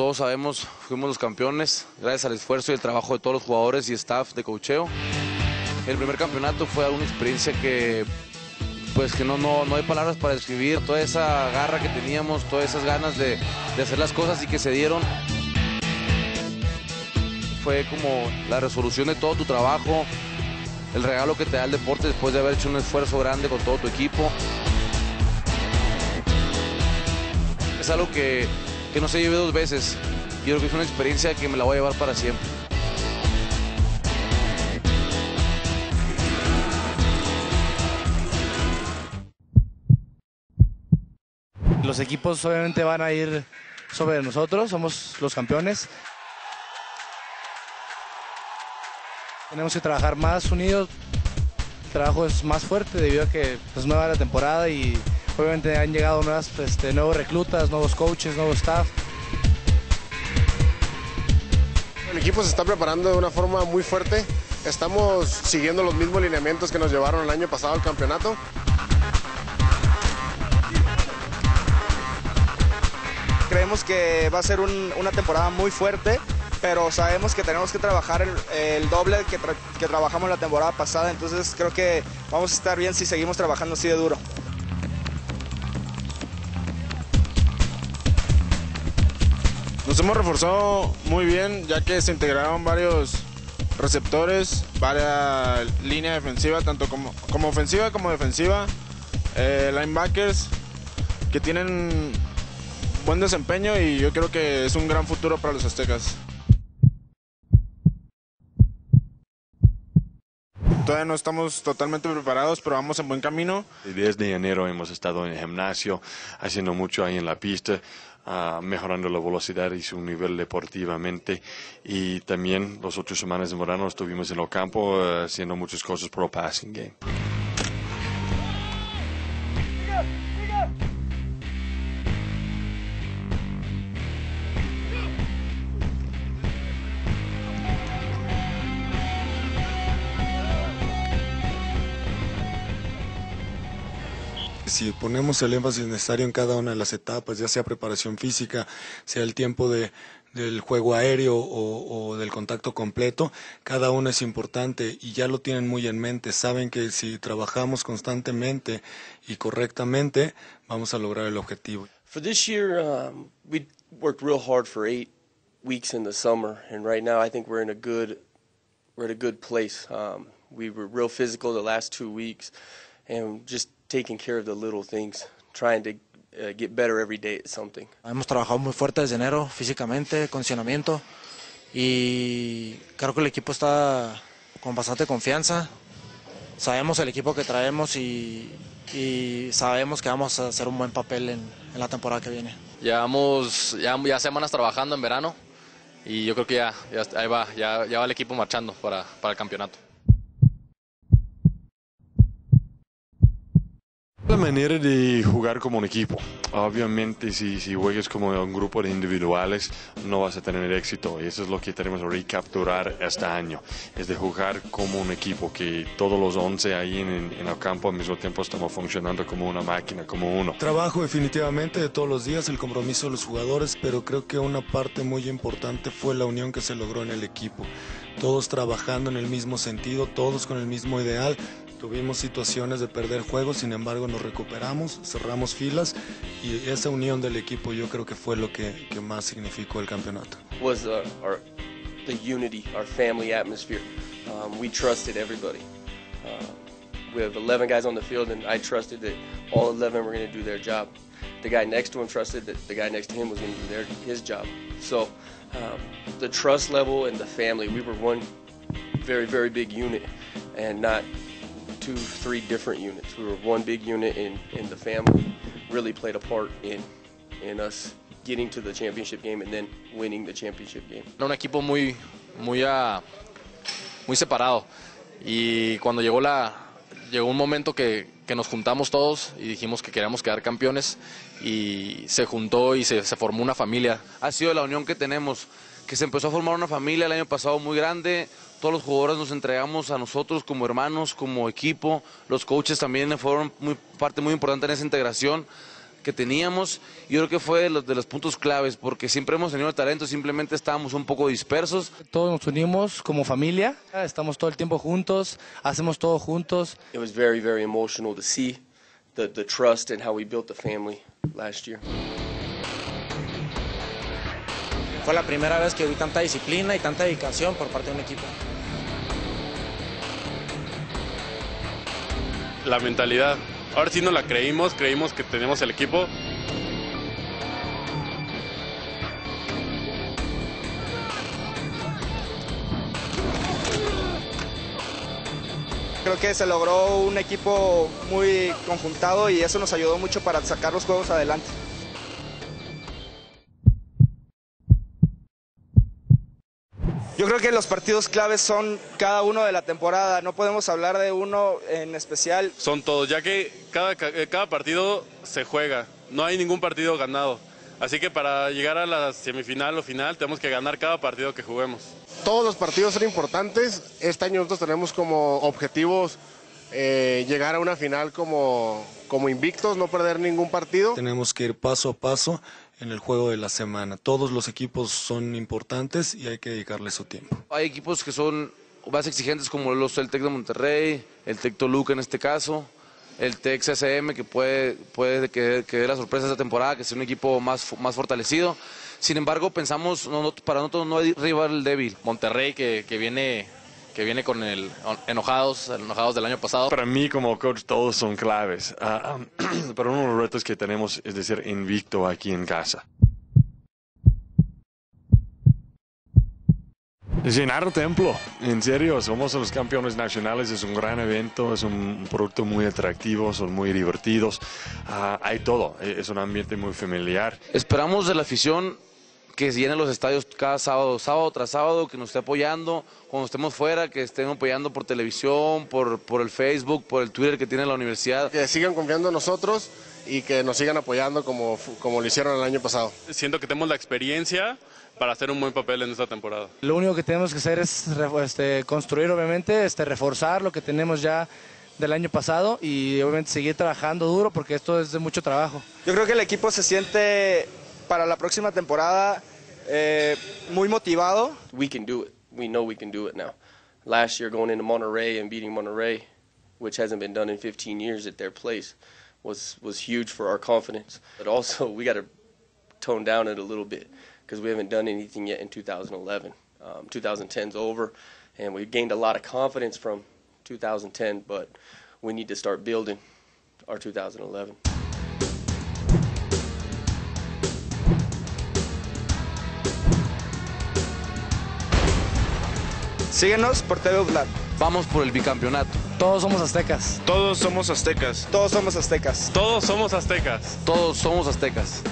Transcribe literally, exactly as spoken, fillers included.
todos sabemos, fuimos los campeones gracias al esfuerzo y el trabajo de todos los jugadores y staff de coacheo. El primer campeonato fue una experiencia que, pues, que no, no, no hay palabras para describir. Toda esa garra que teníamos, todas esas ganas de, de hacer las cosas y que se dieron. Fue como la resolución de todo tu trabajo, el regalo que te da el deporte después de haber hecho un esfuerzo grande con todo tu equipo. Es algo que, que no se lleve dos veces. Yo creo que es una experiencia que me la voy a llevar para siempre. Los equipos obviamente van a ir sobre nosotros, somos los campeones. Tenemos que trabajar más unidos, el trabajo es más fuerte debido a que es nueva la temporada y obviamente han llegado nuevas, este, nuevos reclutas, nuevos coaches, nuevo staff. El equipo se está preparando de una forma muy fuerte, estamos siguiendo los mismos lineamientos que nos llevaron el año pasado al campeonato. Creemos que va a ser un, una temporada muy fuerte, pero sabemos que tenemos que trabajar el, el doble que, tra que trabajamos la temporada pasada, entonces creo que vamos a estar bien si seguimos trabajando así de duro. Nos hemos reforzado muy bien, ya que se integraron varios receptores, varias líneas defensivas, tanto como, como ofensiva como defensiva, eh, linebackers, que tienen buen desempeño y yo creo que es un gran futuro para los aztecas. Todavía no estamos totalmente preparados, pero vamos en buen camino. Desde enero hemos estado en el gimnasio, haciendo mucho ahí en la pista, uh, mejorando la velocidad y su nivel deportivamente. Y también las ocho semanas de verano estuvimos en el campo uh, haciendo muchas cosas por el passing game. Si ponemos el énfasis necesario en cada una de las etapas, ya sea preparación física, sea el tiempo de, del juego aéreo o, o del contacto completo, cada uno es importante y ya lo tienen muy en mente. Saben que si trabajamos constantemente y correctamente, vamos a lograr el objetivo. For this year, um, we worked real hard for eight weeks in the summer, and right now I think we're in a good, we're at a good place. Um, we were real physical the last two weeks, and just taking care of the little things, trying to uh, get better every day at something. Hemos trabajado muy fuerte desde enero, físicamente, condicionamiento, y creo que el equipo está con bastante confianza. Sabemos el equipo que traemos y, y sabemos que vamos a hacer un buen papel en, en la temporada que viene. Llevamos ya, ya semanas trabajando en verano y yo creo que ya, ya ahí va, ya, ya va el equipo marchando para, para el campeonato. La manera de jugar como un equipo. Obviamente si, si juegas como un grupo de individuales no vas a tener éxito y eso es lo que tenemos que recapturar este año, es de jugar como un equipo, que todos los once ahí en, en el campo al mismo tiempo estamos funcionando como una máquina, como uno. Trabajo definitivamente de todos los días, el compromiso de los jugadores, pero creo que una parte muy importante fue la unión que se logró en el equipo. Todos trabajando en el mismo sentido, todos con el mismo ideal. Tuvimos situaciones de perder juegos, sin embargo nos recuperamos, cerramos filas y esa unión del equipo yo creo que fue lo que, que más significó el campeonato. Was uh, our, the unity, our family atmosphere. Um, we trusted everybody. Uh, we have eleven guys on the field and I trusted that all eleven were going to do their job. The guy next to him trusted that the guy next to him was going to do their, his job. So um, the trust level and the family, we were one very, very big unit and not two, three different units. We were one big unit, and, and the family really played a part in, in us getting to the championship game and then winning the championship game. Era un equipo muy, muy, uh, muy separado y cuando llegó, la, llegó un momento que, que nos juntamos todos y dijimos que queríamos quedar campeones y se juntó y se, se formó una familia. Ha sido la unión que tenemos, que se empezó a formar una familia el año pasado muy grande. Todos los jugadores nos entregamos a nosotros como hermanos, como equipo. Los coaches también fueron muy, parte muy importante en esa integración. que teníamos. Yo creo que fue de los, de los puntos claves, porque siempre hemos tenido el talento, simplemente estábamos un poco dispersos. Todos nos unimos como familia, estamos todo el tiempo juntos, hacemos todo juntos. It was very, very emotional to see the, the trust and how we built the family last year. Fue la primera vez que vi tanta disciplina y tanta dedicación por parte de un equipo. La mentalidad. Ahora sí nos la creímos, creímos que tenemos el equipo. Creo que se logró un equipo muy conjuntado y eso nos ayudó mucho para sacar los juegos adelante. Yo creo que los partidos claves son cada uno de la temporada, no podemos hablar de uno en especial. Son todos, ya que cada, cada partido se juega, no hay ningún partido ganado. Así que para llegar a la semifinal o final tenemos que ganar cada partido que juguemos. Todos los partidos son importantes, este año nosotros tenemos como objetivos eh, llegar a una final como, como invictos, no perder ningún partido. Tenemos que ir paso a paso en el juego de la semana. Todos los equipos son importantes y hay que dedicarle su tiempo. Hay equipos que son más exigentes como los, el Tec de Monterrey, el Tec Toluca en este caso, el Tec C S M que puede, puede que, que dé la sorpresa esta temporada, que sea un equipo más, más fortalecido. Sin embargo, pensamos, no, no, para nosotros no hay rival débil. Monterrey que, que viene... que viene con el enojados, enojados del año pasado. Para mí como coach todos son claves, uh, um, pero uno de los retos que tenemos es de ser invicto aquí en casa. Llenar el templo, en serio, somos los campeones nacionales, es un gran evento, es un producto muy atractivo, son muy divertidos, uh, hay todo, es un ambiente muy familiar. Esperamos de la afición que llenen los estadios cada sábado, sábado tras sábado, que nos esté apoyando, cuando estemos fuera, que estén apoyando por televisión, por, por el Facebook, por el Twitter que tiene la universidad. Que sigan confiando en nosotros y que nos sigan apoyando como, como lo hicieron el año pasado. Siento que tenemos la experiencia para hacer un buen papel en esta temporada. Lo único que tenemos que hacer es este, construir, obviamente, este, reforzar lo que tenemos ya del año pasado y obviamente seguir trabajando duro porque esto es de mucho trabajo. Yo creo que el equipo se siente para la próxima temporada eh, muy motivado. We can do it. We know we can do it now. Last year going into Monterrey and beating Monterrey, which hasn't been done in fifteen years at their place, was was huge for our confidence. But also we got to tone down it a little bit because we haven't done anything yet in two thousand eleven. Um, twenty ten's over and we gained a lot of confidence from two thousand ten, but we need to start building our two thousand eleven. Síguenos por T V UDLAP. Vamos por el bicampeonato. Todos somos aztecas. Todos somos aztecas. Todos somos aztecas. Todos somos aztecas. Todos somos aztecas.